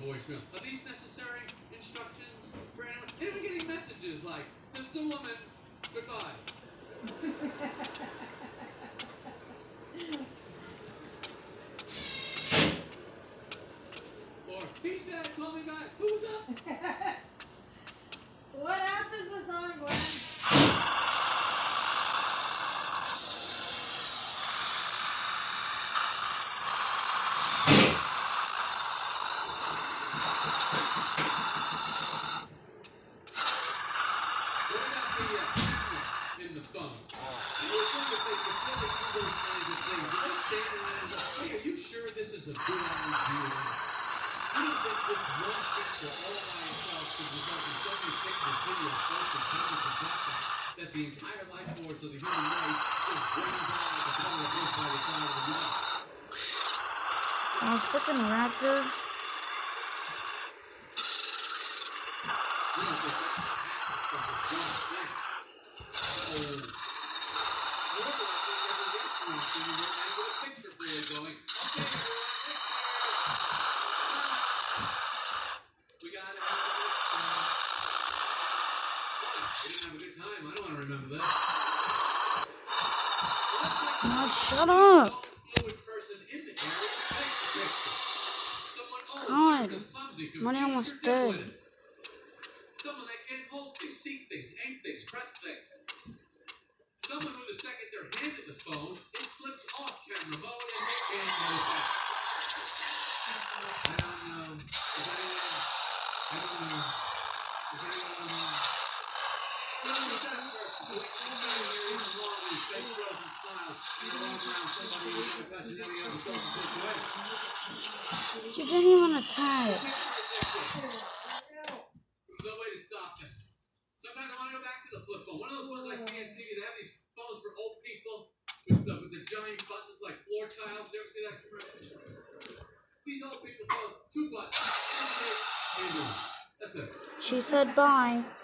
voicemail. Are these necessary instructions for anyone? Anyone getting messages like, Mr. Woman, goodbye? Or, he's dead, call me back. Who's up? What app is this on, Glenn? In the phone. And you think if they specifically do those kinds of things, they just stand around and go, hey, are you sure this is a good idea? You don't think this one picture all by itself could result in so many pictures, videos, photos, hundreds of contacts that the entire life force of the human race just brings out like a color of by the side of the road? Oh, freaking raptor. Shut up! God, money almost dead. Someone that can hold things, see things, aim things, press things. Someone who the second they're handed the phone, it slips off camera mode and they can't notice that. I don't know. You didn't even attack. There's no way to stop that. Sometimes I want to go back to the flip phone. One of those ones I see on TV that have these phones for old people with the giant buttons like floor tiles. You ever see that commercial? These old people phones, 2 buttons. That's it. She said bye.